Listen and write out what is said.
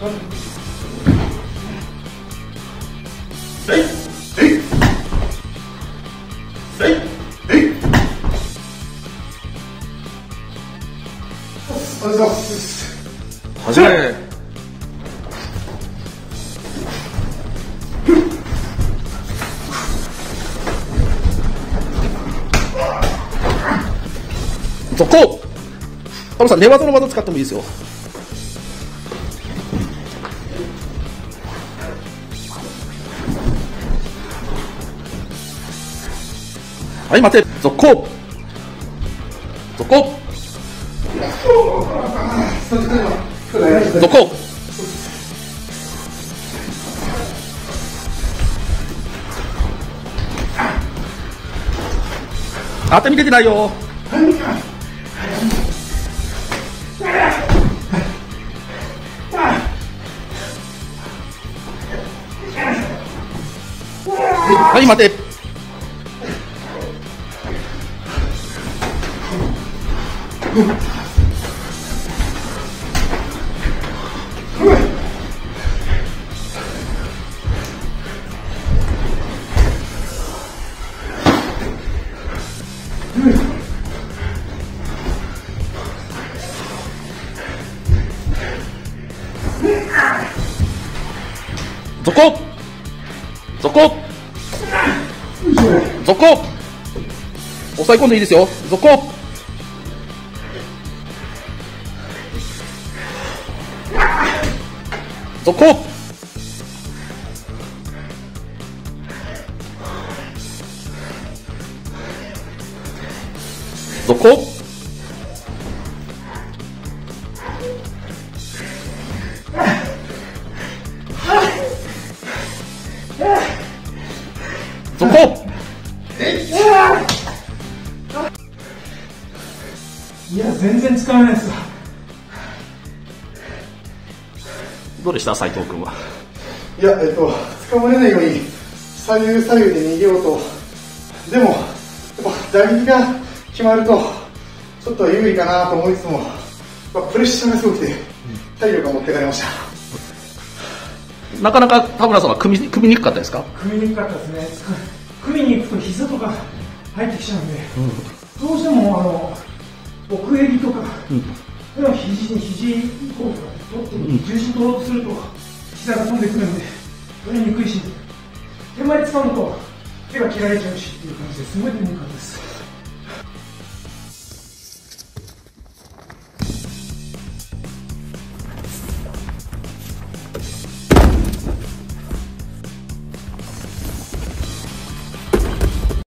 始め。続行。タモさん、寝技の技使ってもいいですよ。はい、待て。続行。続行。続行。当て見れてないよ。はい、待て。続行。続行。続行。抑え込んでいいですよ。続行。続行。続行。続行。 いや、全然使えないですわ。 どうでした、斉藤君は。 いや、捕まれないように左右左右で逃げようと。でもやっぱ打撃が決まるとちょっと有利かなと思いつつも、プレッシャーがすごくて体力が持ってかれました。 なかなか田村さんは組みにくかったですか。 組みにくかったですね。組みに行くと膝とか入ってきちゃうんで、どうしても奥襟とか、肘に肘以降とか取って重心取ろうとすると膝が飛んでくるんで取りにくいし、手前掴むと手が切られちゃうしっていう感じですごい出にくかったです。